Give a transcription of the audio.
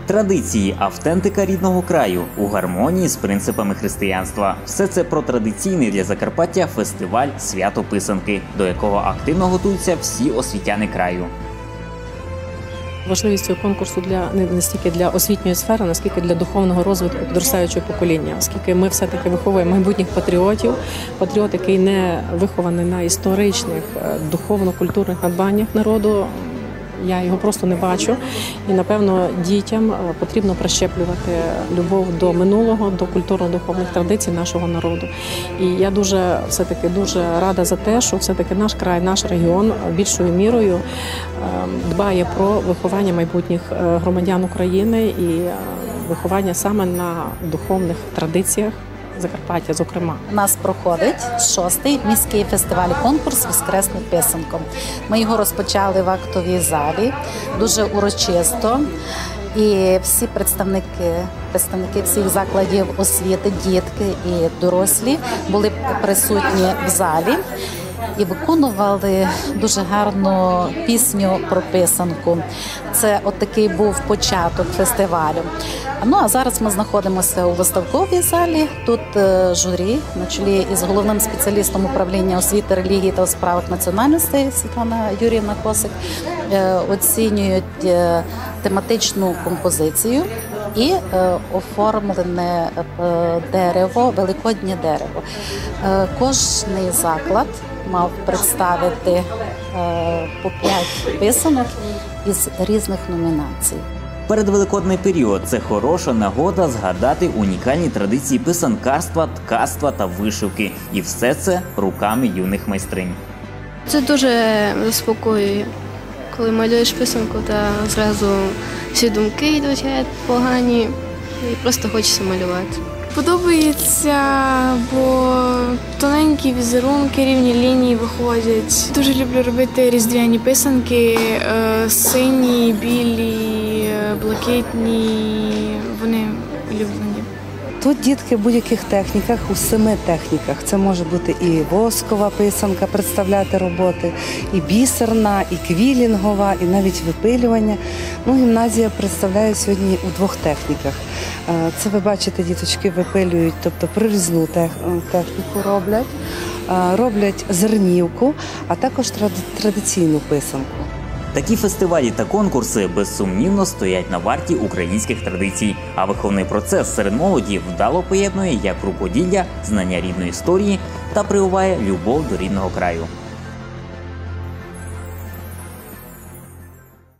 Традиції, автентика рідного краю у гармонії з принципами християнства. Все це про традиційний для Закарпаття фестиваль «Свято Писанки», до якого активно готуються всі освітяни краю. Важливість цього конкурсу не стільки для освітньої сфери, наскільки для духовного розвитку підростаючого покоління, оскільки ми все-таки виховуємо майбутніх патріотів, патріот, який не вихований на історичних, духовно-культурних надбаннях народу. Я його просто не бачу. І, напевно, дітям потрібно прищеплювати любов до минулого, до культурно-духовних традицій нашого народу. І я дуже рада за те, що все-таки наш край, наш регіон більшою мірою дбає про виховання майбутніх громадян України і виховання саме на духовних традиціях Закарпаття, зокрема. У нас проходить 6-й міський фестиваль-конкурс «Воскресне писанко». Ми його розпочали в актовій залі, дуже урочисто. І всі представники всіх закладів освіти, дітки і дорослі були присутні в залі і виконували дуже гарну пісню про писанку. Це такий був початок фестивалю. Ну а зараз ми знаходимося у виставковій залі. Тут журі на чолі із головним спеціалістом управління освіти, релігії та у справах національностей Світлана Юріївна Косик оцінюють тематичну композицію і оформлене дерево, великоднє дерево. Кожний заклад мав представити по 5 писанок із різних номінацій. Передвеликодний період – це хороша нагода згадати унікальні традиції писанкарства, ткацтва та вишивки. І все це руками юних майстринь. Це дуже заспокоює. Коли малюєш писанку, та зразу всі думки йдуть погані і просто хочеться малювати. Подобається, бо тоненькі візерунки, рівні лінії виходять. Дуже люблю робити різдвяні писанки, сині, білі, блакитні, вони улюблені. Тут дітки в будь-яких техніках, у 7 техніках. Це може бути і воскова писанка, представляти роботи, і бісерна, і квілінгова, і навіть випилювання. Гімназія представляє сьогодні у 2 техніках. Це ви бачите, діточки випилюють, тобто прорізну техніку роблять зернівку, а також традиційну писанку. Такі фестивалі та конкурси безсумнівно стоять на варті українських традицій, а виховний процес серед молоді вдало поєднує як рукоділля, знання рідної історії та прививає любов до рідного краю.